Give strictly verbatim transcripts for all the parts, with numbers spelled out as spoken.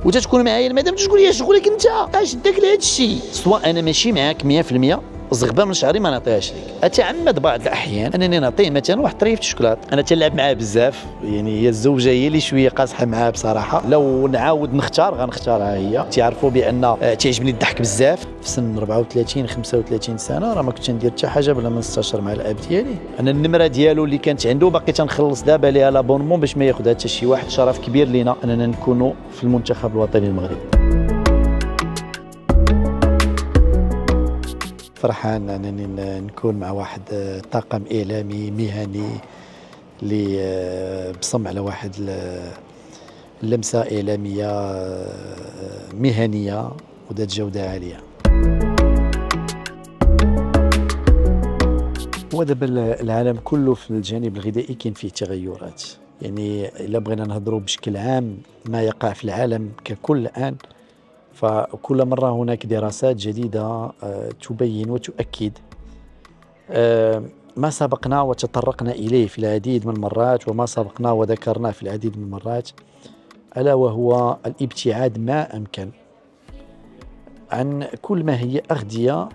وتتكون معايا المدام تقول لي شغلك انت اش داك لهذا الشيء، سواء انا ماشي معاك مية في المية، زغبه من شعري ما نعطيهاش لك. اتعمد بعض الاحيان انني نعطيه مثلا واحد طريف الشوكولات، انا تنلعب معاه بزاف، يعني هي الزوجه هي اللي شويه قاصحه معاه بصراحه. لو نعاود نختار غنختارها هي. تعرفوا بان تعجبني الضحك بزاف. في سن أربعة وثلاثين خمسة وثلاثين سنه راه ما كنتش ندير حتى حاجه بلا ما نستشر مع الاب ديالي. انا النمره ديالو اللي كانت عنده باقي تنخلص دابا ليها لابونمون باش ما ياخذها حتى شي واحد. شرف كبير لينا اننا نكونوا في المنتخب الوطني المغربي. فرحان انني نكون مع واحد طاقم اعلامي مهني اللي بصم على واحد اللمسه اعلاميه مهنيه وذات جوده عاليه. هو دابا العالم كله في الجانب الغذائي كاين فيه تغيرات، يعني الا بغينا نهضروا بشكل عام ما يقع في العالم ككل الان، فكل مرة هناك دراسات جديدة تبين وتؤكد ما سبقنا وتطرقنا إليه في العديد من المرات، وما سبقنا وذكرناه في العديد من المرات، ألا وهو الابتعاد ما أمكن عن كل ما هي أغذية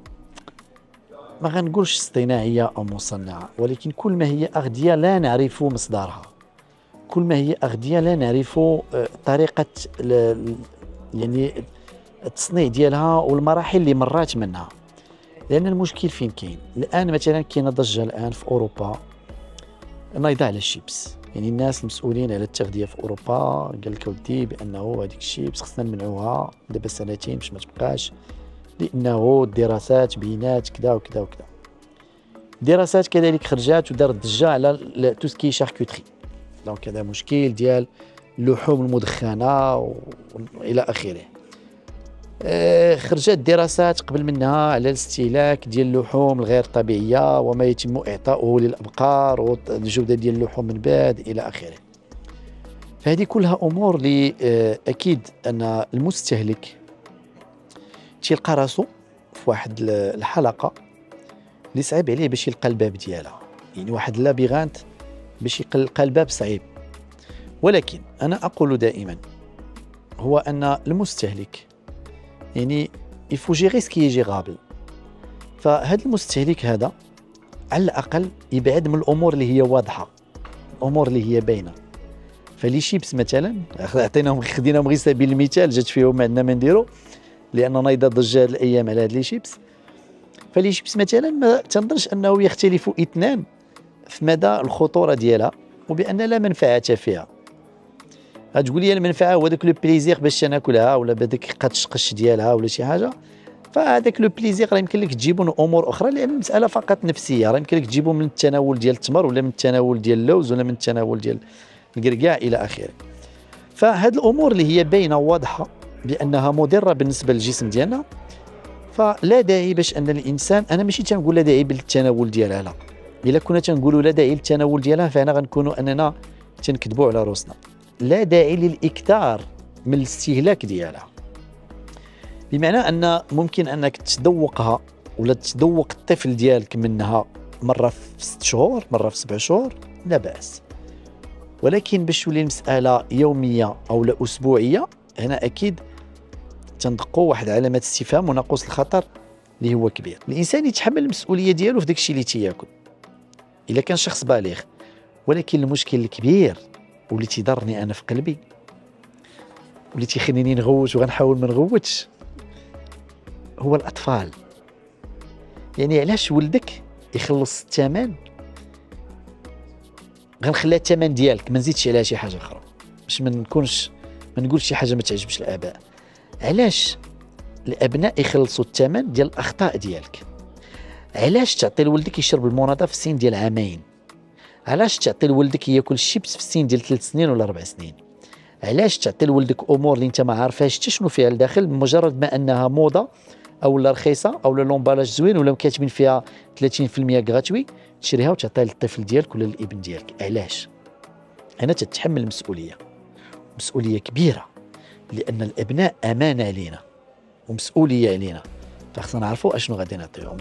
ما غنقولش اصطناعية أو مصنعة، ولكن كل ما هي أغذية لا نعرف مصدرها، كل ما هي أغذية لا نعرف طريقة يعني التصنيع ديالها والمراحل اللي مرات منها. لان المشكل فين كاين الان؟ مثلا كاينه ضجه الان في اوروبا نايضه على الشيبس، يعني الناس المسؤولين على التغذيه في اوروبا قال لك ودي بانه هذيك الشيبس خصنا نمنعوها دابا سنتين باش ما تبقاش، لانه الدراسات بينات كذا وكذا وكذا. دراسات كذلك خرجات ودارت ضجه على تو سكي شاركوتري، دونك هذا مشكل ديال اللحوم المدخنه والى اخره. آه خرجت دراسات قبل منها على الاستهلاك ديال اللحوم الغير طبيعيه وما يتم اعطاؤه للابقار والجوده ديال اللحوم من بعد الى اخره. فهذه كلها امور اللي آه اكيد ان المستهلك تيلقى راسو في واحد الحلقه اللي صعيب عليه باش يلقى الباب ديالها، يعني واحد اللابيغانت باش يلقى الباب صعيب. ولكن أنا أقول دائما هو أن المستهلك يعني يفو جيغي سكي جيغابل، فهذا المستهلك هذا على الأقل يبعد من الأمور اللي هي واضحة، الأمور اللي هي باينة. فلي شيبس مثلا عطيناهم خديناهم غير سبيل المثال، جات فيهم عندنا ما نديرو لأن نايضة ضجة هاد الأيام على هاد لي شيبس. فلي شيبس مثلا ما تنظنش أنه يختلف اثنان في مدى الخطورة ديالها وبأن لا منفعة فيها. غتقول لي المنفعه هو داك لو بليزير باش ناكلها ولا بداك قش قش ديالها ولا شي حاجه، فهذاك لو بليزير راه يمكن لك تجيبو من امور اخرى، لان المساله فقط نفسيه، راه يمكن لك تجيبو من التناول ديال التمر ولا من التناول ديال اللوز ولا من التناول ديال الكركاع الى اخره. فهاد الامور اللي هي باينه وواضحه بانها مضره بالنسبه للجسم ديالنا، فلا داعي باش ان الانسان، انا ماشي تنقول لا داعي بالتناول ديالها، لا، الا كنا تنقولوا لا داعي للتناول ديالها فانا غنكونوا اننا تنكذبوا على روسنا. لا داعي للاكثار من الاستهلاك ديالها، بمعنى ان ممكن انك تذوقها ولا تذوق الطفل ديالك منها مره في ست شهور مره في سبع شهور لا باس، ولكن باش تولي المساله يوميه او لا اسبوعيه، هنا اكيد تندقوا واحد علامه استفهام وناقوس الخطر اللي هو كبير. الانسان يتحمل المسؤوليه ديالو في داك الشيء اللي تياكل الا كان شخص بالغ، ولكن المشكل الكبير واللي تيضرني انا في قلبي واللي تيخليني نغوت وغنحاول ما نغوتش هو الاطفال. يعني علاش ولدك يخلص الثمن، غنخليها الثمن ديالك ما نزيدش عليها شي حاجه اخرى باش ما نكونش ما نقولش شي حاجه ما تعجبش الاباء. علاش الابناء يخلصوا الثمن ديال الاخطاء ديالك؟ علاش تعطي لولدك يشرب المناضه في السن ديال عامين؟ علاش تعطي لولدك ياكل الشيبس في السن ديال ثلاث سنين ولا اربع سنين؟ علاش تعطي لولدك امور اللي انت ما عارفاش حتى شنو فيها لداخل، بمجرد ما انها موضه او لا رخيصه او لا لومبالاج زوين ولا كاتبين فيها ثلاثين بالمئة غراتوي تشريها وتعطيها للطفل ديالك ولا للابن ديالك؟ علاش؟ هنا تتحمل مسؤوليه، مسؤوليه كبيره، لان الابناء امانه علينا ومسؤوليه علينا، فخصنا نعرفوا اشنو غادي نعطيهم.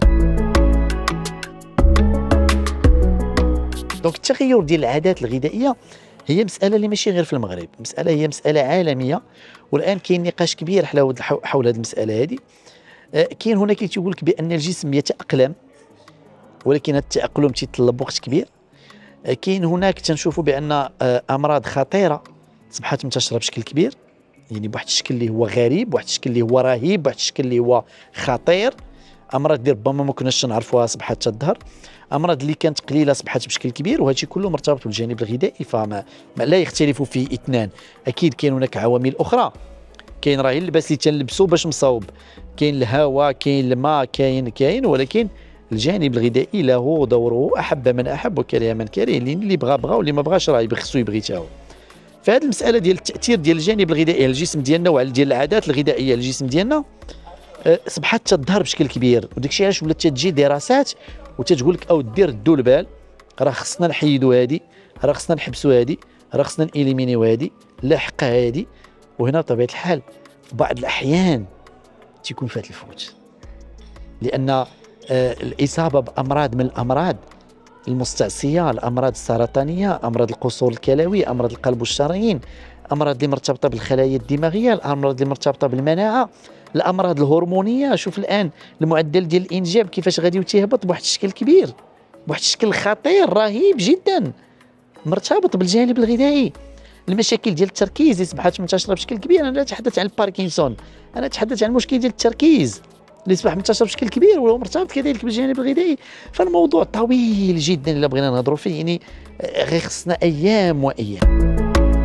دونك التغير ديال العادات الغذائيه هي مساله اللي ماشي غير في المغرب، مساله هي مساله عالميه، والان كاين نقاش كبير حول حول هذه المساله هذه. كاين هناك اللي تيقول لك بان الجسم يتاقلم، ولكن هذا التاقلم تيطلب وقت كبير. كاين هناك تنشوفوا بان امراض خطيره اصبحت منتشره بشكل كبير، يعني بواحد الشكل اللي هو غريب، بواحد الشكل اللي هو رهيب، بواحد الشكل اللي هو خطير. امراض اللي ربما ما كناش نعرفوها اصبحت تظهر، امراض اللي كانت قليله اصبحت بشكل كبير، وهذا الشيء كله مرتبط بالجانب الغذائي، فما ما لا يختلف فيه اثنان. اكيد كاين هناك عوامل اخرى، كاين راه اللباس اللي تنلبسو باش مصوب، كاين الهواء، كاين الماء، كاين كاين ولكن الجانب الغذائي له دوره، احب من احب وكره من كره، اللي بغى بغى واللي ما بغاش راه خصو يبغي تا هو. فهذه المساله ديال التاثير ديال الجانب الغذائي على الجسم ديالنا وعلى ديال العادات الغذائيه للجسم ديالنا اصبحت تظهر بشكل كبير، وداك الشيء علاش ولات تجي دراسات وتتقول لك او دير ردوا البال، راه خصنا نحيدوا هذه، راه خصنا نحبسوا هذه، راه خصنا نإليمينيو هذه، لاحقها هذه. وهنا بطبيعه الحال في بعض الاحيان تيكون فات الفوت، لان آه الاصابه بامراض من الامراض المستعصيه، الامراض السرطانيه، امراض القصور الكلوي، امراض القلب والشرايين، امراض اللي مرتبطه بالخلايا الدماغيه، الامراض اللي مرتبطه بالمناعه، الامراض الهرمونيه. شوف الان المعدل ديال الانجاب كيفاش غادي تيهبط بواحد الشكل كبير، بواحد الشكل خطير رهيب جدا، مرتبط بالجانب الغذائي. المشاكل ديال التركيز اصبحت منتشره بشكل كبير. انا لا اتحدث عن الباركنسون، انا اتحدث عن المشكل ديال التركيز اللي اصبح منتشر بشكل كبير وهو مرتبط كذلك بالجانب الغذائي. فالموضوع طويل جدا الا بغينا نهضروا فيه، يعني غير خصنا ايام وايام.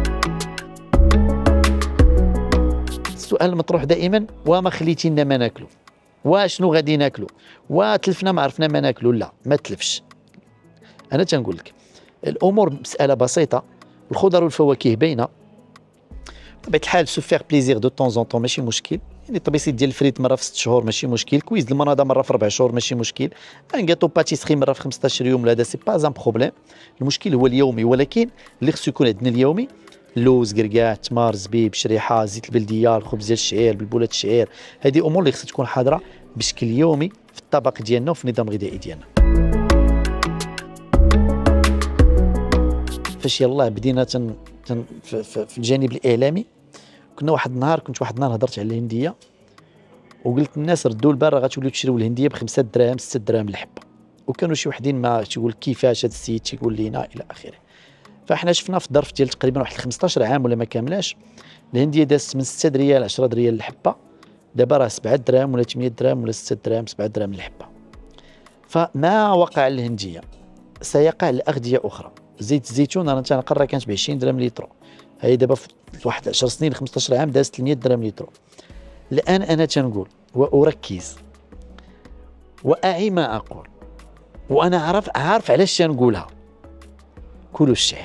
السؤال المطروح دائما: وما خليتي لنا ما ناكلو؟ واشنو غادي ناكلو؟ وتلفنا ما عرفنا ما ناكلو؟ لا، ما تلفش. انا تنقول لك الامور مساله بسيطه، الخضر والفواكه باينه، بطبيعه الحال سو فيغ بليزير دو طون زون طون ماشي مشكل، يعني طبيسيت ديال الفريت مره في ست شهور ماشي مشكل، كويز المناضه مره في ربع شهور ماشي مشكل، ان كاطو باتيسري مره في خمسطاش يوم، لا هذا سي با ان بروبليم. المشكل هو اليومي، ولكن اللي خصو يكون عندنا اليومي: اللوز، كركاع، تمر، زبيب، شريحه، زيت البلديه، الخبز ديال الشعير، بلبولات الشعير. هذه امور اللي خصها تكون حاضره بشكل يومي في الطبق ديالنا وفي النظام الغذائي ديالنا. فاش يلاه بدينا تن تن في, في الجانب الاعلامي، كنا واحد النهار كنت واحد النهار هضرت على الهنديه وقلت للناس ردوا البال، راه غتوليو تشريو الهنديه بخمسة دراهم ستة دراهم الحبه، وكانوا شي وحدين ما تيقول كيفاش هذا السيد تيقول لينا الى اخره. فاحنا شفنا في الظرف ديال تقريبا واحد خمسطاش عام ولا ما كاملاش، الهنديه دازت من ستة ريال عشرة ريال الحبه، دابا راه سبعة دراهم ولا ثمانية دراهم ولا ستة دراهم سبعة دراهم الحبه. فما وقع للهنديه سيقع لاغذيه اخرى. زيت الزيتون انا تنقرا كانت ب عشرين درهم لتر، هي دابا في واحد عشر سنين خمسطاش عام دازت ثمانية درهم لتر. الان انا تنقول واركز واعي ما اقول، وانا عارف عارف علاش تنقولها: كلوا الشعير،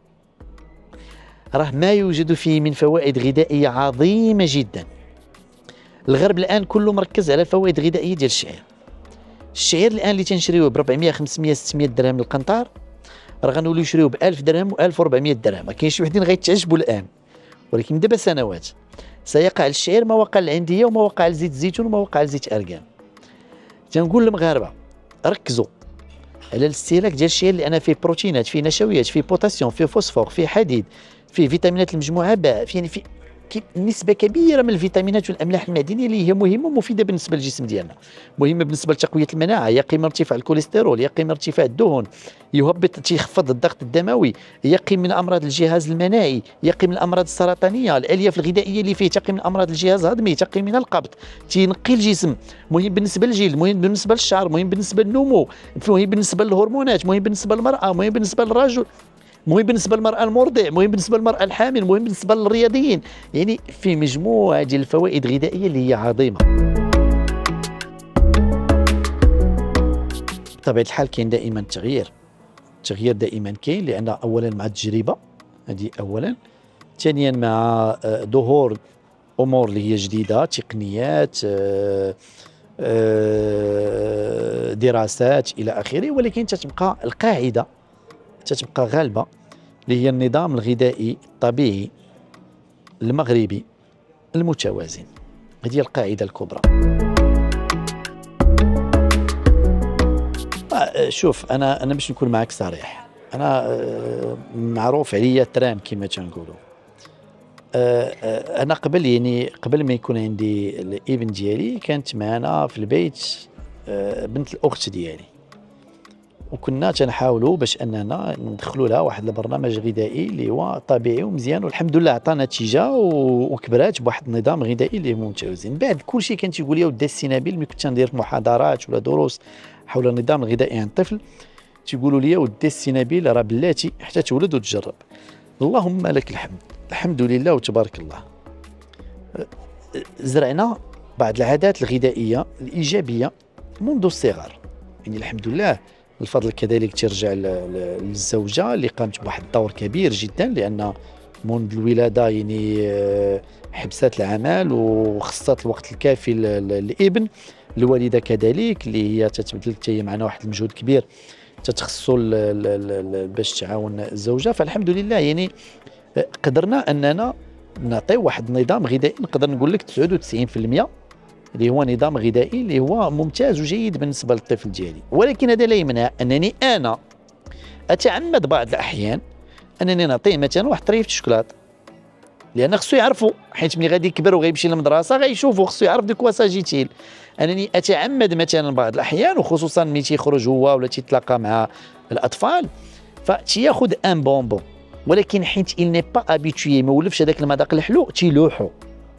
راه ما يوجد فيه من فوائد غذائيه عظيمه جدا. الغرب الان كله مركز على الفوائد الغذائيه ديال الشعير. الشعير الان اللي تنشريوه ب أربعمية خمسمية ستمية درهم القنطار، راه غنوليو نشريوه ب ألف درهم و ألف وأربعمية درهم. كاين شي وحدين غيتعجبوا الان، ولكن دابا سنوات سيقع للشعير ما وقع للعنديه وما وقع لزيت الزيتون وما وقع لزيت اركان. تنقول للمغاربه ركزوا على الاستهلاك ديال الشعير، لان فيه بروتينات، فيه نشويات، فيه بوتاسيوم، فيه فوسفور، فيه حديد، فيه فيتامينات المجموعه باء، فيه يعني فيه نسبه كبيره من الفيتامينات والاملاح المعدنيه اللي هي مهمه ومفيده بالنسبه للجسم ديالنا، مهمه بالنسبه لتقويه المناعه، يقي من ارتفاع الكوليسترول، يقي من ارتفاع الدهن، يهبط تيخفض الضغط الدموي، يقي من امراض الجهاز المناعي، يقي من الامراض السرطانيه، الالياف الغذائيه اللي فيه تقي من امراض الجهاز الهضمي، تقي من القبض، تينقي الجسم، مهم بالنسبه للجلد، مهم بالنسبه للشعر، مهم بالنسبه للنمو، مهم بالنسبه للهرمونات، مهم بالنسبه للمراه، مهم بالنسبه للرجل، مهم بالنسبه للمراه المرضع، مهم بالنسبه للمراه الحامل، مهم بالنسبه للرياضيين. يعني في مجموعه ديال الفوائد الغذائيه اللي هي عظيمه. بطبيعه الحال كاين دائما التغيير، التغيير دائما كاين، لان اولا مع التجربه، هذه اولا، ثانيا مع ظهور امور اللي هي جديده، تقنيات، دراسات الى اخره، ولكن تتبقى القاعده تتبقى غالبه اللي هي النظام الغذائي الطبيعي المغربي المتوازن. هذه هي القاعده الكبرى. شوف انا انا باش نكون معك صريح، انا آه، معروف عليا تران كما تنقولوا. آه، آه، انا قبل يعني قبل ما يكون عندي الابن ديالي كانت معنا في البيت آه، بنت الاخت ديالي، وكنا تنحاولوا باش اننا ندخلوا لها واحد البرنامج غذائي اللي هو طبيعي ومزيان، والحمد لله عطى نتيجه وكبرات بواحد النظام غذائي اللي ممتاز. من بعد كلشي كان تيقول لي ودي السي نبيل ملي كنت ندير محاضرات ولا دروس حول النظام الغذائي عند الطفل، تيقولوا لي ودي السي نبيل راه بلاتي حتى تولد وتجرب. اللهم لك الحمد، الحمد لله وتبارك الله. زرعنا بعض العادات الغذائيه الايجابيه منذ الصغر، يعني الحمد لله. الفضل كذلك ترجع للزوجه اللي قامت بواحد الدور كبير جدا، لان منذ الولاده يعني حبست العمل وخصت الوقت الكافي للابن. الوالده كذلك اللي هي تتبذل حتى هي معنا واحد المجهود كبير تتخصو باش تعاون الزوجه. فالحمد لله يعني قدرنا اننا نعطيو واحد النظام غذائي نقدر نقول لك تسعة وتسعين بالمئة اللي هو نظام غذائي اللي هو ممتاز وجيد بالنسبه للطفل ديالي. ولكن هذا لا يمنع انني انا اتعمد بعض الاحيان انني نعطيه مثلا واحد طريفه الشوكولاته، لان خصو يعرفوا، حيت ملي غادي يكبر وغيمشي للمدرسه غيشوفوا، خصو يعرف ديك واساجيتيل. انني اتعمد مثلا بعض الاحيان، وخصوصا ملي تيخرج هو ولا تيتلاقى مع الاطفال، فتياخذ ان بونبون، ولكن حيت il n'est pas habitué ما ولفش هذاك المذاق الحلو تيلوحو.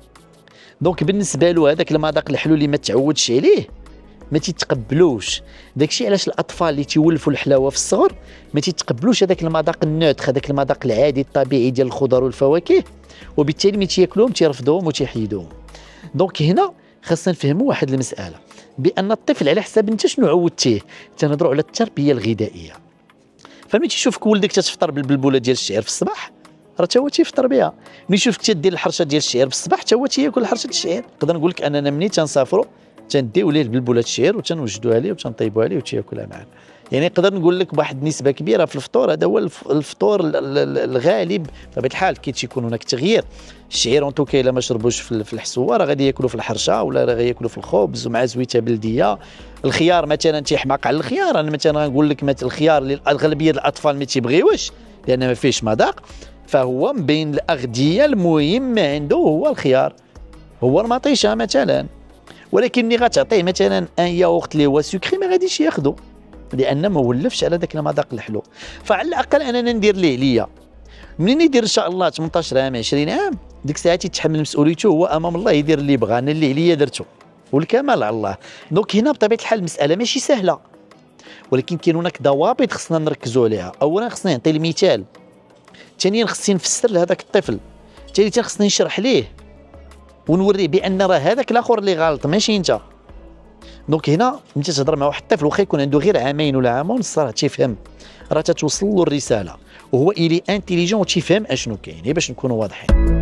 دونك بالنسبه له هذاك المذاق الحلو اللي ما تعودش عليه ما تيتقبلوش. داكشي علاش الاطفال اللي تيولفوا الحلاوه في الصغر ما تيتقبلوش هذاك المذاق النوتخ، هذاك المذاق العادي الطبيعي ديال الخضر والفواكه، وبالتالي ملي تياكلوهم تيرفضوهم وتيحيدوهم. دونك هنا خاصنا نفهموا واحد المساله، بان الطفل على حساب انت شنو عودتيه. تنهضروا على التربيه الغذائيه. فملي تشوفك ولدك تتفطر بالبلبوله ديال الشعير في الصباح راه تا هو تيفطر بها، ملي يشوفك تدير الحرشه ديال الشعير في الصباح تا هو تياكل حرشه الشعير. نقدر نقول لك اننا ملي تنسافروا تنديو ليه البلبوله الشعير وتنوجدوها ليه وتنطيبوها ليه وتياكلها معنا. يعني نقدر نقول لك بواحد النسبه كبيره في الفطور، هذا هو الفطور الغالب. بطبيعه الحال كي تيكون هناك تغيير، الشعير اون توكا الا ما شربوش في الحسوه راه غادي ياكلوا في الحرشه ولا راه غياكلوا في الخبز ومع زويته بلديه. الخيار مثلا تيحماق على الخيار، انا مثلا غنقول لك مثلا الخيار اللي اغلبيه الاطفال ما تيبغيوش لان ما فيهش مذاق، فهو من بين الاغذيه المهمه عنده هو الخيار، هو المطيشه مثلا. ولكن ملي غتعطيه مثلا ان ياغورت اللي هو سكري ما غاديش ياخذو، لان ما ولفش على ذاك المذاق الحلو. فعلى الاقل اننا ندير ليه ليا منين يدير ان شاء الله ثمنطاش عام عشرين عام، ديك الساعه تيتحمل مسؤوليته هو امام الله، يدير اللي بغى. انا اللي عليا درته والكمال على الله. دونك هنا بطبيعه الحال المساله ماشي سهله، ولكن كاين هناك ضوابط خصنا نركزوا عليها. اولا خصنا نعطي المثال، ثانيا خصني نفسر لهذاك الطفل، ثالثا خصني نشرح ليه ونوريه بان راه هذاك الاخر اللي غلط ماشي انت. دونك هنا انت تهضر مع واحد الطفل واخا يكون عنده غير عامين ولا عام ونص راه تيفهم، راه تتوصل له الرساله، وهو الي انتيليجون وتيفهم اشنو كاين، باش نكونوا واضحين.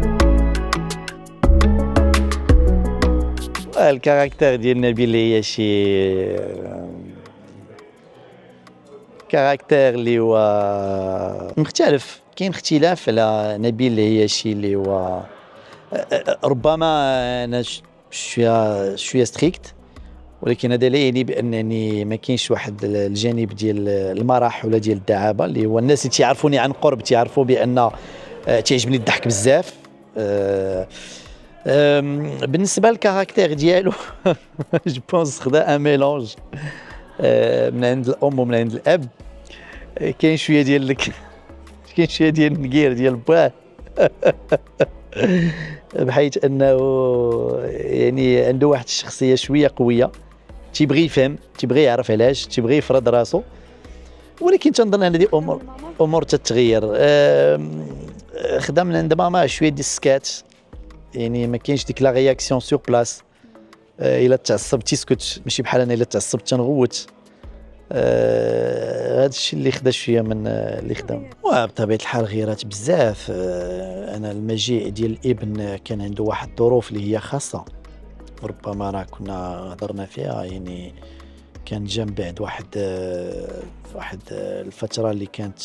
الكاركتير ديال نبيل هي شي كاركتير اللي هو مختلف، كاين اختلاف على نبيل اللي هي شي اللي هو ربما انا شويه شويه ستريكت، ولكن هذا لا يعني بانني ما كاينش واحد الجانب ديال المرح ولا ديال الدعابه اللي هو الناس اللي تيعرفوني عن قرب تيعرفوا بان تعجبني الضحك بزاف. بالنسبه للكاركتير ديالو جو بونس خدا ان ميلونج من عند الام ومن عند الاب. كاين شويه ديال لك كاين شويه ديال النقير ديال باه بحيث انه يعني عنده واحد الشخصيه شويه قويه، تيبغي يفهم، تيبغي يعرف علاش، تيبغي يفرض راسو. ولكن تنظن ان هذه امور امور تتغير. خدا من عند ماما شويه ديال السكات، يعني ما كاينش ديك لا رياكسيون سور بلاص. الا تعصب تيسكت، ماشي بحال انا الا تعصبت تنغوت. هذا الشيء اللي خدا شويه من اللي خدام. وبطبيعه الحال غيرات بزاف. انا المجيء ديال الابن كان عنده واحد الظروف اللي هي خاصه، ربما راه كنا هضرنا فيها. يعني كان جا من بعد واحد واحد الفتره اللي كانت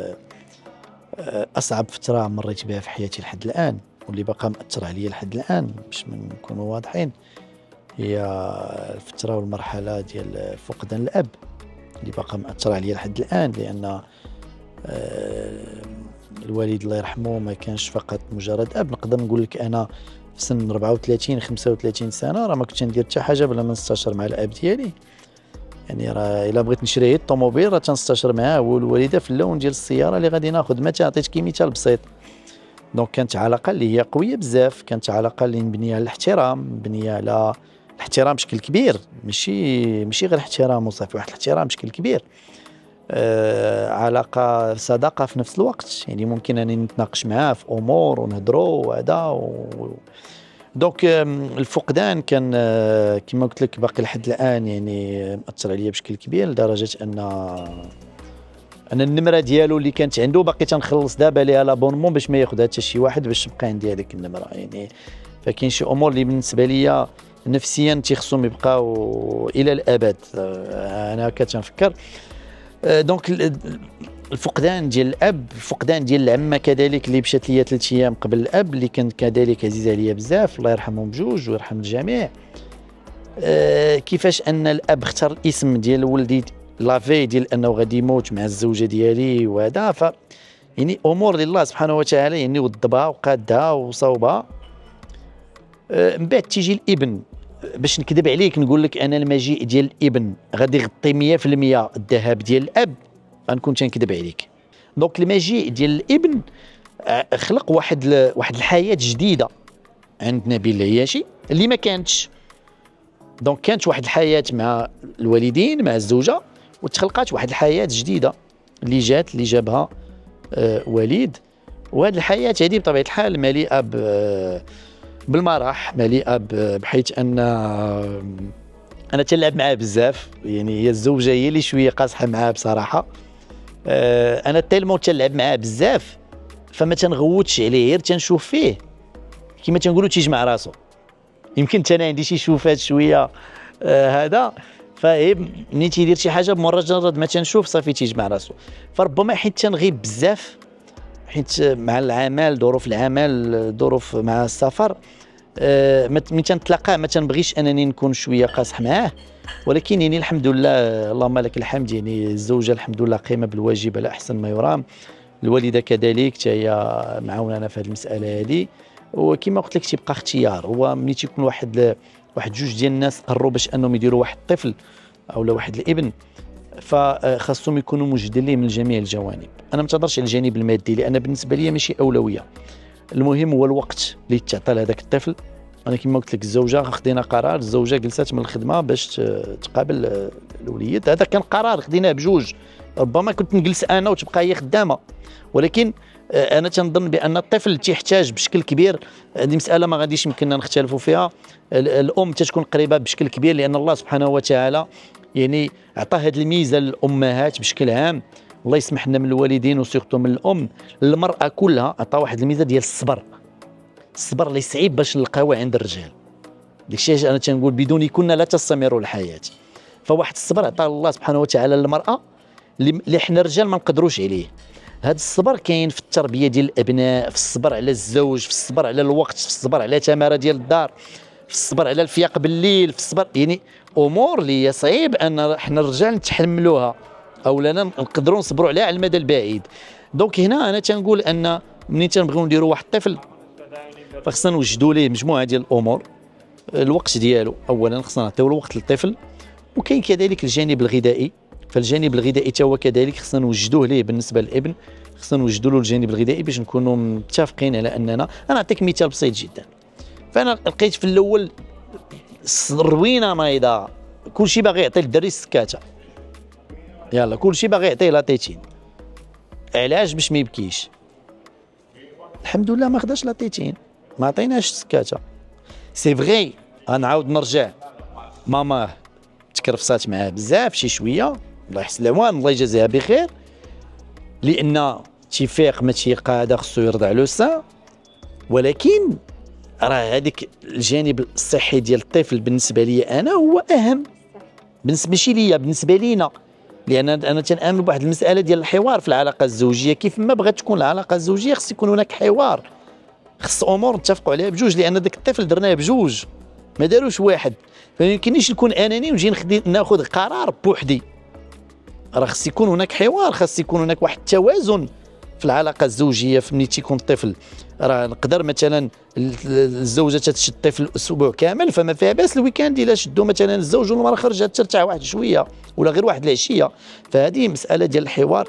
اصعب فتره مريت بها في حياتي لحد الان، واللي باقا مأثر عليا لحد الان باش نكونوا واضحين، هي الفتره والمرحله ديال فقدان الاب اللي باقا مأثر عليا لحد الان. لان آه الوالد الله يرحمه ما كانش فقط مجرد اب، نقدر نقول لك انا في سن أربعة وثلاثين خمسة وثلاثين سنه راه ما كنتش ندير حتى حاجه بلا ما نستشر مع الاب ديالي. يعني راه الا بغيت نشري الطوموبيل راه تنستشر معاه هو والوالده في اللون ديال السياره اللي غادي ناخذ. مثلا عطيتك مثال بسيط، دونك كانت علاقه اللي هي قويه بزاف، كانت علاقه اللي مبنيه على الاحترام، مبنيه على الاحترام بشكل كبير، ماشي ماشي غير احترام وصافي، واحد الاحترام بشكل كبير. آه علاقه صداقه في نفس الوقت، يعني ممكن انني نتناقش معاه في امور ونهضروا وهذا و... دونك الفقدان كان كما قلت لك باقي لحد الان يعني اثر عليا بشكل كبير، لدرجه ان انا النمره ديالو اللي كانت عنده باقي تنخلص دابا ليها لابونمون باش ما ياخذها حتى شي واحد باش تبقى عندي هذيك النمره. يعني فكاين شي امور اللي بالنسبه ليا نفسيا تيخصهم يبقاو الى الابد. انا كتنفكر دونك الفقدان ديال الاب، الفقدان ديال العمه كذلك اللي مشات ليا ثلاث ايام قبل الاب، اللي كانت كذلك عزيزه عليا بزاف، الله يرحمهم بجوج ويرحم الجميع. أه كيفاش ان الاب اختار الاسم ديال ولدي لافي ديال انه غادي يموت مع الزوجه ديالي وهذا، ف يعني امور اللي الله سبحانه وتعالى يعني وضبها وقادها وصوبها. أه من بعد تيجي الابن، باش نكذب عليك نقول لك انا المجيء ديال الابن غادي يغطي مية في المية الذهاب ديال الاب، غنكون تنكذب عليك. دونك المجيء ديال الابن خلق واحد واحد الحياه جديده عند نبيل العياشي اللي ما كانتش. دونك كانت واحد الحياه مع الوالدين مع الزوجه، وتخلقات واحد الحياه جديده اللي جات اللي جابها آه وليد. وهذه الحياه هذه بطبيعه الحال مليئه بالمرح، مليئه بحيث ان انا تنلعب معاه بزاف. يعني هي الزوجه هي اللي شويه قاصحه معاه بصراحه. أه انا تيلمون تنلعب معاه بزاف فما تنغوتش عليه، غير تنشوف فيه كما تنقولوا تيجمع راسو. يمكن انا عندي شي شوفات شويه أه هذا، فهي ملي تيدير شي حاجه بمجرد ما تنشوف صافي تيجمع راسو. فربما حيت تنغيب بزاف، حيت مع العمل ظروف العمل ظروف مع السفر، أه ملي تنتلاقاه ما تنبغيش انني نكون شويه قاصح معاه. ولكن يعني الحمد لله اللهم لك الحمد، يعني الزوجه الحمد لله قايمه بالواجب على احسن ما يرام، الوالده كذلك حتى هي معاوننا في هذه المساله هذه. وكما قلت لك تيبقى اختيار، هو ملي تيكون واحد واحد جوج ديال الناس قرروا باش انهم يديروا واحد الطفل او لا واحد الابن، فخاصهم يكونوا موجودين ليه من جميع الجوانب. انا ما تهضرش على الجانب المادي لان بالنسبه لي ماشي اولويه، المهم هو الوقت اللي تعطى لهذاك الطفل. انا كما قلت لك الزوجه خدينا قرار، الزوجه جلسات من الخدمه باش تقابل الوليد، هذا كان قرار خديناه بجوج. ربما كنت نجلس انا وتبقى هي خدامه، ولكن انا تنظن بان الطفل تيحتاج بشكل كبير، هذه مساله ما غاديش يمكننا نختلفوا فيها، الام تتكون قريبه بشكل كبير لان الله سبحانه وتعالى يعني عطى هذه الميزه للامهات بشكل عام. الله يسمح لنا من الوالدين وسيرتو من الام، المراه كلها عطى واحد الميزه ديال الصبر، الصبر اللي صعيب باش نلقاوه عند الرجال. داكشي انا تنقول بدون كنا لا تستمر الحياه. فواحد الصبر عطاه الله سبحانه وتعالى للمراه اللي حنا الرجال ما نقدروش عليه. هذا الصبر كاين في التربيه ديال الابناء، في الصبر على الزوج، في الصبر على الوقت، في الصبر على تماره ديال الدار، في الصبر على الفياق بالليل، في الصبر يعني امور اللي صعيب ان حنا الرجال نتحملوها او لنا نقدروا نصبروا عليها على المدى البعيد. دونك هنا انا تنقول ان ملي تنبغيو نديروا واحد الطفل فخصنا نوجدوا ليه مجموعه ديال الامور. الوقت ديالو اولا خصنا نعطيو الوقت للطفل، وكاين كذلك الجانب الغذائي. فالجانب الغذائي حتى هو كذلك خصنا نوجدوه ليه بالنسبه للابن، خصنا نوجدوا له الجانب الغذائي باش نكونوا متفقين على اننا. انا نعطيك مثال بسيط جدا. فانا لقيت في الاول الروينه نايضه، كلشي باغي يعطي للدري السكاته، يلا كلشي باغي يعطيه لاطيتين. علاش؟ باش ما يبكيش. الحمد لله ما خداش لاطيتين، ما عطيناش السكاته. سي فغي غنعاود نرجع، ماما تكرفصات معاه بزاف شي شويه، الله يحسن العوان الله يجازيها بخير، لان تيفيق ما تيق هذا خصو يرضع لو سان. ولكن راه هذيك الجانب الصحي ديال الطفل بالنسبه لي انا هو اهم، بالنسبه ماشي ليا، بالنسبه لينا. لان انا تنامن بواحد المساله ديال الحوار في العلاقه الزوجيه. كيف ما بغات تكون العلاقه الزوجيه خص يكون هناك حوار، خص امور نتفقوا عليها بجوج، لان داك الطفل درناه بجوج ما داروش واحد. فما يمكننيش نكون اناني ونجي ناخذ قرار بوحدي. راه خص يكون هناك حوار، خص يكون هناك واحد التوازن في العلاقه الزوجيه. ملي تيكون الطفل راه نقدر مثلا الزوجه تشد الطفل اسبوع كامل فما فيها باس الويكاند الا شدوا مثلا الزوج والمراه خرجت ترتاح واحد شويه ولا غير واحد العشيه. فهذه مساله ديال الحوار.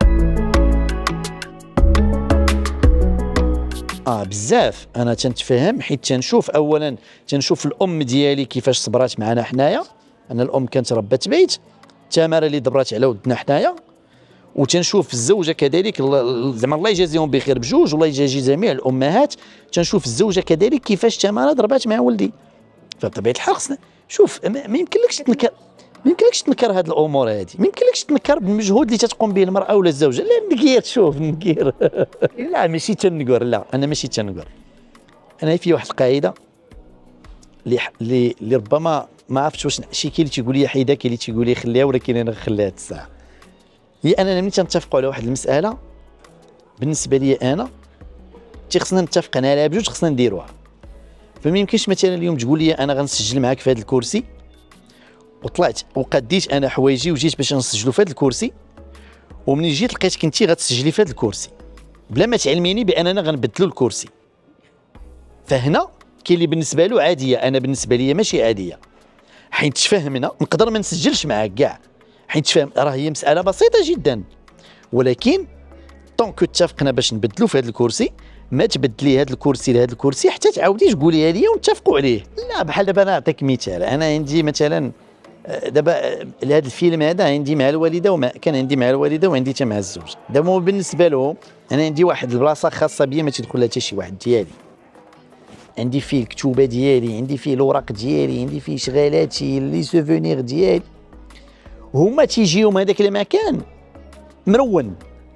اه بزاف انا تنتفهم، حيت تنشوف اولا تنشوف الام ديالي كيفاش صبرات معنا حنايا. انا الام كانت ربة بيت، التماره اللي دبرات على ودنا حنايا، وتنشوف الزوجه كذلك زعما الله يجازيهم بخير بجوج والله يجازي جميع الامهات. تنشوف الزوجه كذلك كيفاش تماره ضربات مع ولدي. فبطبيعه الحال خصنا شوف ما يمكنلكش تنكر ما يمكنلكش تنكر هذه الامور هذه، ما يمكنلكش تنكر بالمجهود اللي تتقوم به المراه ولا الزوجه. لا نكير شوف نكير لا ماشي تنقر، لا انا ماشي تنقر. انا في واحد القاعده اللي اللي اللي ربما ما عرفتش واش شي كاين اللي تيقول لي حيدها، كاين اللي تيقول لي خليها، ولكن انا نخليها الساعه. هي اننا ملي تنتفقوا على واحد المساله بالنسبه لي انا تيخصنا نتفق انا عليها بجوج، خصنا نديروها. فما يمكنش مثلا اليوم تقول لي انا غنسجل معاك في هذا الكرسي وطلعت وقديت انا حوايجي وجيت باش نسجلوا في هذا الكرسي، ومنين جيت لقيتك انت غتسجلي في هذا الكرسي بلا ما تعلميني باننا غنبدلوا الكرسي. فهنا كاين اللي بالنسبه له عاديه، انا بالنسبه لي ماشي عاديه. حيت تفهمنا نقدر ما نسجلش معاك كاع، حيت تفهم راه هي مساله بسيطه جدا، ولكن طونك اتفقنا باش نبدلوا في هذا الكرسي ما تبدلي هذا الكرسي لهذا الكرسي حتى تعاودي تقوليها لي ونتفقوا عليه. لا بحال دابا انا نعطيك مثال، انا عندي مثلا دابا لهذا الفيلم هذا عندي مع الوالده وما كان عندي مع الوالده وعندي حتى مع الزوج. دابا بالنسبه لهم انا عندي واحد البلاصه خاصه بيا ما تدخل لها حتى شي واحد ديالي، عندي فيه الكتوبه ديالي، عندي فيه الاوراق ديالي، عندي فيه شغالاتي لي سوفونير ديالي. هما تيجيهم هذاك المكان مرون،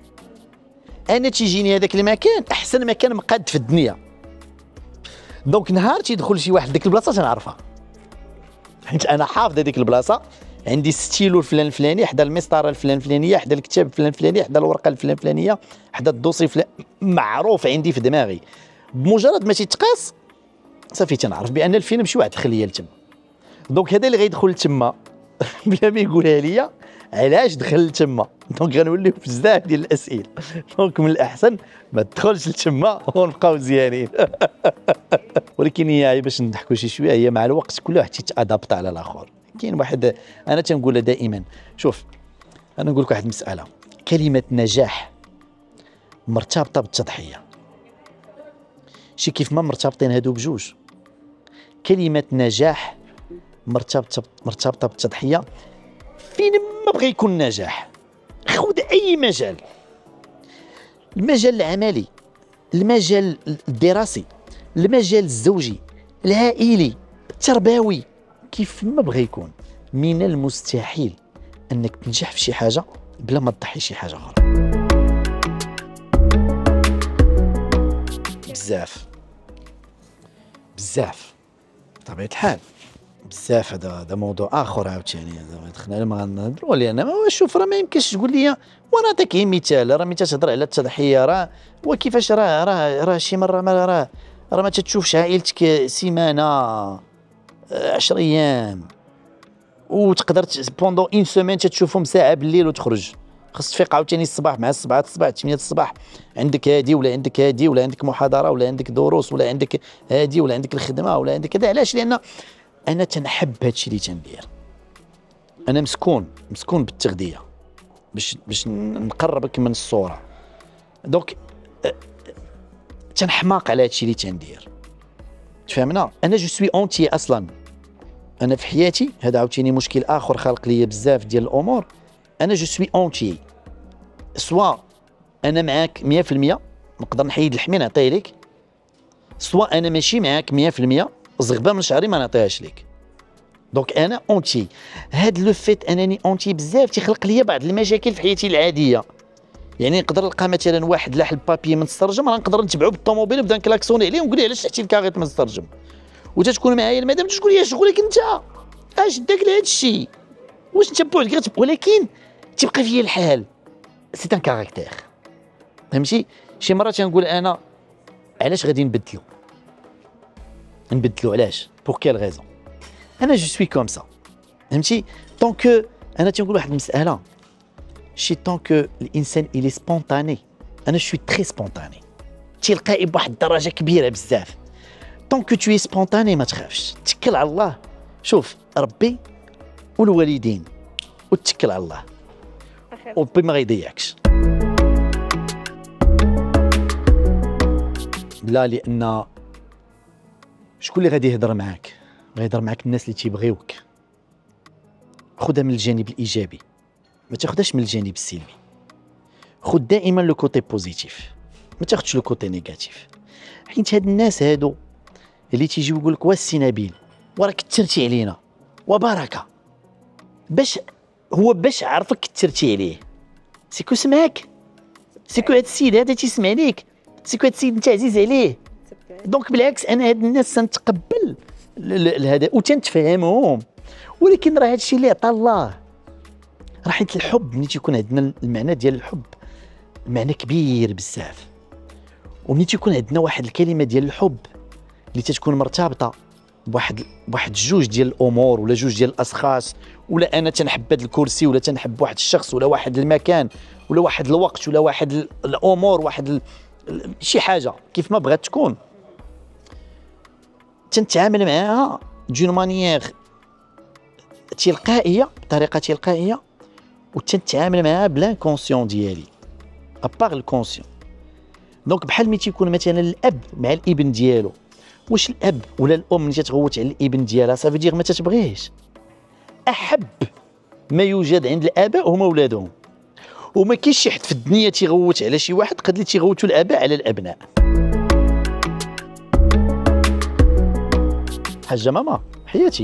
انا تيجيني هذاك المكان احسن مكان مقاد في الدنيا. دونك نهار تيدخل شي واحد ديك البلاصه تنعرفها، حيت انا حافظ هذيك البلاصه. عندي ستيلو الفلان الفلاني حدا المسطره الفلان الفلانيه، حدا الكتاب الفلان الفلاني، حدا الورقه الفلان الفلانيه، حدا الدوسي فلان، معروف عندي في دماغي. بمجرد ما تيتقاس صافي تنعرف بان الفيلم شي واحد خليه لتما. دونك هذا اللي غيدخل تما بلا ما يقولها ليا علاش دخل تما، دونك غنوليو في بزاف ديال الاسئله. دونك من الاحسن ما تدخلش لتما ونبقاو مزيانين. ولكن هي باش نضحكوا شي شويه، هي مع الوقت كل واحد تيتادابط على الاخر. كاين واحد انا تنقولها دائما، شوف انا نقول لك واحد المساله، كلمه نجاح مرتبطه بالتضحيه. شي كيف ما مرتبطين هادو بجوج، كلمه نجاح مرتبطه مرتبطه بالتضحيه. فين ما بغى يكون نجاح، خذ اي مجال، المجال العملي، المجال الدراسي، المجال الزوجي، العائلي، التربوي، كيف ما بغى يكون من المستحيل انك تنجح في شي حاجه بلا ما تضحي شي حاجه اخرى. بزاف بزاف بطبيعه الحال بزاف. هذا هذا موضوع اخر عاوتاني، هذا دخلنا ما غنهضروا عليه. انا شوف راه ما يمكنش تقول لي، ونعطيك غير مثال، راه ملي تهضر على التضحيه راه وكيفاش راه راه راه شي مره ما راه راه ما تتشوفش عائلتك سيمانه عشر ايام، وتقدر بوندون اون سيمين تتشوفهم ساعه بالليل وتخرج. خاص تفيق عاوتاني الصباح مع السبعة الصباح ثمانية الصباح عندك هادي ولا عندك هادي ولا عندك محاضره ولا عندك دروس ولا عندك هادي ولا عندك الخدمه ولا عندك كذا. علاش؟ لان انا تنحب هادشي اللي تندير. انا مسكون مسكون بالتغذيه باش باش نقربك من الصوره. دونك أه تنحماق على هادشي اللي تندير، تفهمنا. انا جو سوي اونتي اصلا. انا في حياتي هذا عاوتاني مشكل اخر خلق لي بزاف ديال الامور. انا جو سوي اونتي، سوا انا معاك مية في المية نقدر نحيد الحمي نعطيه لك، سوا انا ماشي معاك مية في المية زغبه من شعري ما نعطيهاش لك. دونك انا اونتي. هاد لو فيت انني اونتي بزاف تيخلق لي بعض المشاكل في حياتي العاديه. يعني نقدر نلقى مثلا واحد لاح البابي من السرجم، راه نقدر نتبعو بالطوموبيل ونبدا نكلاكسوني عليه ونقول له علاش تحتي الكاغيط من السرجم، وتتكون معايا المدام تقول لي شغلك انت اش داك لهذا الشيء، واش انت بوحدك غير، ولكن تبقى فيا الحال. سي ان كاركتير، فهمتي. شي مرات تنقول انا علاش غادي نبدلو نبدلو علاش بور كيل غيزون. انا جو سوي كوم سا، فهمتي. دونك انا تنقول واحد المساله، شي طون كو الانسان الي سبونتاني. انا شوي تري سبونتاني، تلقائي بواحد الدرجه كبيره بزاف. طون كو توي سبونتاني ما تخافش، تكل على الله. شوف ربي والوالدين وتكل على الله وربي ما غيضيعكش. لا، لان شكون اللي غادي يهضر معاك؟ غيهضر معاك الناس اللي تيبغيوك. خذها من الجانب الايجابي، ما تاخذهاش من الجانب السلبي. خذ دائما لو كوتي بوزيتيف، ما تاخذش لو كوتي نيجاتيف. حيت هاد الناس هادو اللي تيجيو يقول لك واسي نبيل وراك كثرتي علينا وبركه، باش هو باش عرفك كثرتي عليه سيكو سمعك، سيكو هاد السيد هذا تيسمع ليك، سيكو هاد السيد انت عزيز عليه. دونك بالعكس انا هاد الناس تنتقبل هذا وتنتفهمهم، ولكن راه هادشي اللي عطا الله. راه حيت الحب ملي تيكون عندنا المعنى ديال الحب معنى كبير بزاف، وملي تيكون عندنا واحد الكلمه ديال الحب اللي تتكون مرتبطه بواحد بواحد جوج ديال الامور ولا جوج ديال الاشخاص، ولا انا تنحب هذا الكرسي ولا تنحب واحد الشخص ولا واحد المكان ولا واحد الوقت ولا واحد الامور واحد ال... شي حاجه كيف ما بغات تكون، تنتعامل معاها دون مانيير تلقائيه بطريقه تلقائيه، وتنتعامل معاها بلانكونسيون ديالي ابار الكونسيون. دونك بحال ملي تيكون مثلا الاب مع الابن ديالو، واش الاب ولا الام اللي تتغوت على الابن ديالها صافي دير ما تتبغيهش. احب ما يوجد عند الاباء هما ولادهم، وما كاينش شي حد في الدنيا تيغوت على شي واحد قد اللي تيغوتوا الاباء على الابناء. حاجه ماما حياتي،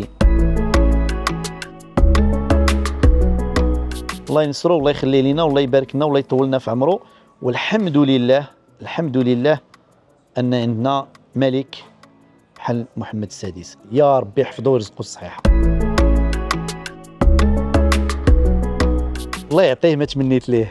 الله ينصرو والله يخلي لينا والله يبارك لنا والله يطول لنا في عمره. والحمد لله الحمد لله ان عندنا ملك بحال محمد السادس، يا ربي يحفظه ويرزقه الصحيحه. الله يعطيه ما تمنيت ليه.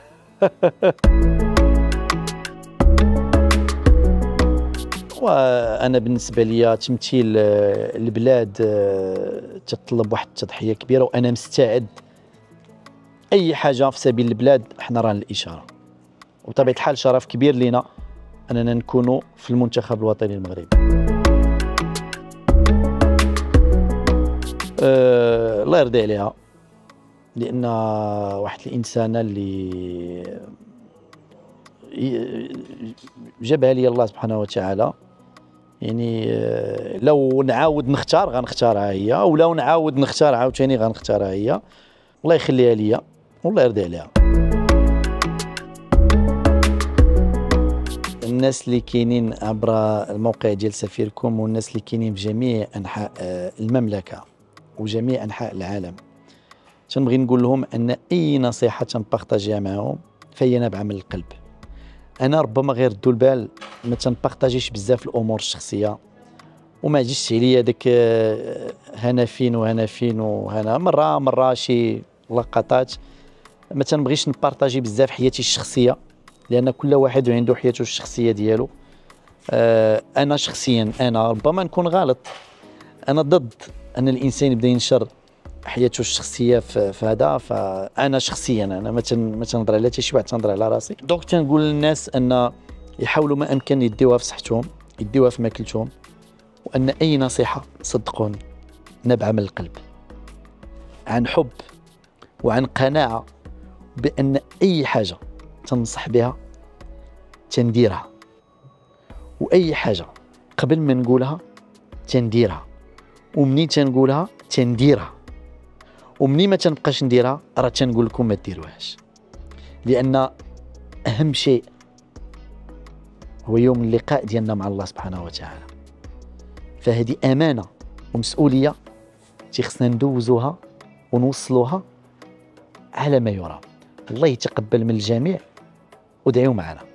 وانا بالنسبه لي تمثيل البلاد تتطلب واحد التضحيه كبيره، وانا مستعد اي حاجه في سبيل البلاد. احنا رانا الاشاره، وبطبيعه الحال شرف كبير لنا اننا نكونوا في المنتخب الوطني المغربي. أه الله يرضي عليها، لان واحد الانسانه اللي جابها لي الله سبحانه وتعالى، يعني لو نعاود نختار غنختارها هي، او لو نعاود نختار عاوتاني غنختارها هي. الله يخليها ليا والله يرضي عليها. الناس اللي كاينين عبر الموقع ديال سفيركم والناس اللي كاينين في جميع انحاء المملكه وجميع انحاء العالم، تنبغي نقول لهم ان اي نصيحه تنبارطاجيها معهم فهي نابعه من القلب. انا ربما غير ردوا البال ما تنبارطاجيش بزاف الامور الشخصيه، وما جيش عليا داك هنا فين وهنا فين وهنا مره مره شي لقطات. ما تنبغيش نبارطاجي بزاف حياتي الشخصيه، لان كل واحد عنده حياته الشخصيه ديالو. آه انا شخصيا انا ربما نكون غلط، انا ضد ان الانسان يبدا ينشر حياته الشخصيه في, في هذا. فانا شخصيا انا ما ما تنهضر على حتى شي واحد، تنهضر على راسي. دونك تنقول للناس ان يحاولوا ما امكن يديوها في صحتهم، يديوها في ماكلتهم، وان اي نصيحه صدقوني نابعه من القلب، عن حب وعن قناعه بان اي حاجه تنصح بها تنديرها، واي حاجه قبل ما نقولها تنديرها، ومنين تنقولها تنديرها، ومنين ما تنبقاش نديرها راه تنقول لكم ما ديروهاش. لان اهم شيء هو يوم اللقاء ديالنا مع الله سبحانه وتعالى. فهذه امانه ومسؤوليه تيخصنا ندوزوها ونوصلوها على ما يرام. الله يتقبل من الجميع، ودعيوا معنا.